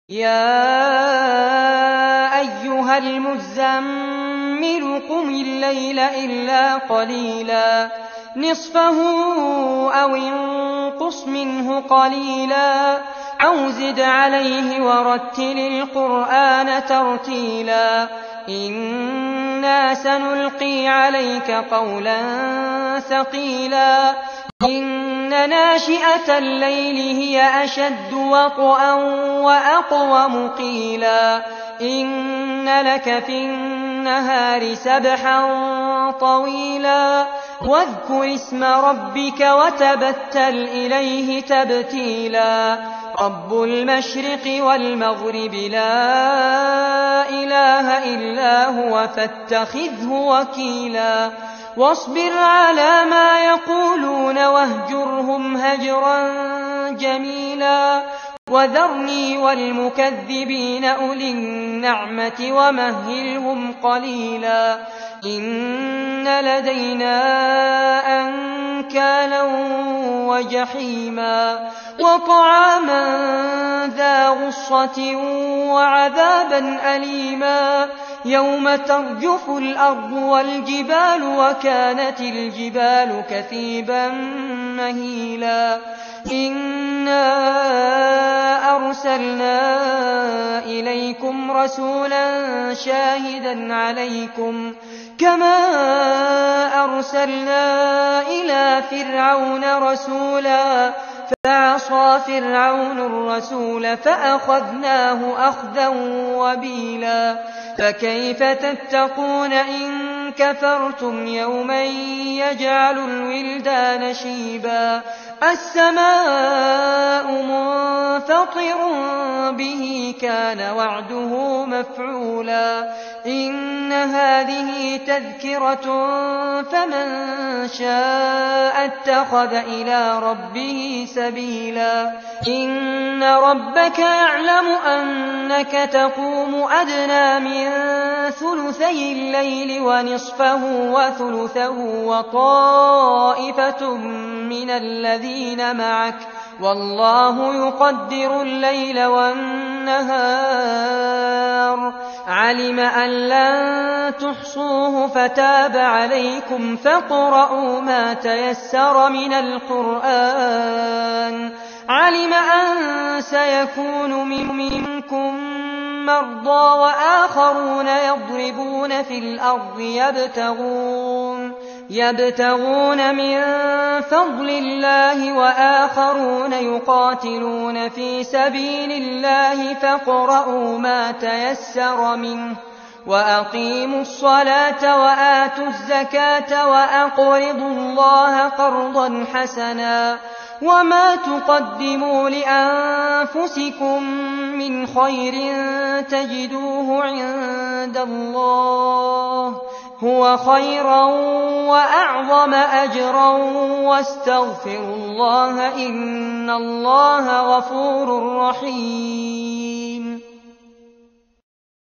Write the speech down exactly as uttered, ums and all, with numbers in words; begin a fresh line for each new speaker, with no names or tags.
يَا أَيُّهَا الْمُزَّمِّلُ قُمِ اللَّيْلَ إِلَّا قَلِيلًا نِّصْفَهُ أَوِ انقُصْ مِنْهُ قَلِيلًا أَوْ زِدْ عَلَيْهِ وَرَتِّلِ الْقُرْآنَ تَرْتِيلًا إِنَّا سَنُلْقِي عَلَيْكَ قَوْلًا ثَقِيلًا إِنَّ نَاشِئَةَ اللَّيْلِ هِيَ أَشَدُّ وَطْئًا وَأَقْوَمُ قِيلًا إِنَّ لَكَ فِي النَّهَارِ سَبْحًا طَوِيلًا وَاذْكُرِ اسْمَ رَبِّكَ وَتَبَتَّلْ إِلَيْهِ تَبْتِيلًا رَبُّ الْمَشْرِقِ وَالْمَغْرِبِ لَا إِلَٰهَ إِلَّا هُوَ فَاتَّخِذْهُ وَكِيلًا وَاصْبِرْ عَلَىٰ مَا يَقُولُونَ وَاهْجُرْهُمْ هَجْرًا جَمِيلًا وَذَرْنِي وَالْمُكَذِّبِينَ أُولِي النَّعْمَةِ وَمَهِّلْهُمْ قَلِيلًا إِنَّ لَدَيْنَا أَنكَالًا وَجَحِيمًا وَطَعَامًا ذَا غُصَّةٍ وَعَذَابًا أَلِيمًا يَوْمَ تَرْجُفُ الْأَرْضُ وَالْجِبَالُ وَكَانَتِ الْجِبَالُ كَثِيبًا مَّهِيلًا إِنَّا أَرْسَلْنَا إِلَيْكُمْ رَسُولًا شَاهِدًا عَلَيْكُمْ كَمَا أَرْسَلْنَا إِلَىٰ فِرْعَوْنَ رَسُولًا فَعَصَىٰ فِرْعَوْنُ الرَّسُولَ فَأَخَذْنَاهُ أَخْذًا وَبِيلًا فَكَيْفَ تَتَّقُونَ إِن كَفَرْتُمْ يَوْمًا يَجْعَلُ الْوِلْدَانَ شِيبًا السَّمَاءُ مُنفَطِرٌ بِهِ كَانَ وَعْدُهُ مَفْعُولًا إِنَّ هَٰذِهِ تَذْكِرَةٌ فَمَن شَاءَ اتَّخَذَ إِلَىٰ رَبِّهِ سَبِيلًا إِنَّ رَبَّكَ يَعْلَمُ أَنَّكَ تَقُومُ أَدْنَىٰ مِن ثُلُثَيِ اللَّيْلِ وَنِصْفَهُ وَثُلُثَهُ وَطَائِفَةٌ مِّنَ الَّذِينَ مَعَكَ ۚ وَاللَّهُ يُقَدِّرُ اللَّيْلَ وَالنَّهَارَ عَلِمَ أَن لَّن تُحْصُوهُ فَتَابَ عَلَيْكُمْ فَاقْرَءُوا مَا تَيَسَّرَ مِنَ الْقُرْآنِ عَلِمَ أَن سَيَكُونُ مِنكُم مَّرْضَىٰ وَآخَرُونَ يَضْرِبُونَ فِي الْأَرْضِ يَبْتَغُونَ يَبْتَغُونَ مِن فَضْلِ اللَّهِ وَآخَرُونَ يُقَاتِلُونَ فِي سَبِيلِ اللَّهِ فَاقْرَءُوا مَا تَيَسَّرَ مِنْهُ وَأَقِيمُوا الصَّلَاةَ وَآتُوا الزَّكَاةَ وَأَقْرِضُوا اللَّهَ قَرْضًا حَسَنًا وَمَا تُقَدِّمُوا لِأَنفُسِكُم مِّنْ خَيْرٍ تَجِدُوهُ عِندَ اللَّهِ هُوَ خَيْرًا وَأَعْظَمَ أَجْرًا وَاسْتَغْفِرُوا اللَّهَ ۖ إِنَّ اللَّهَ غَفُورٌ رَّحِيمٌ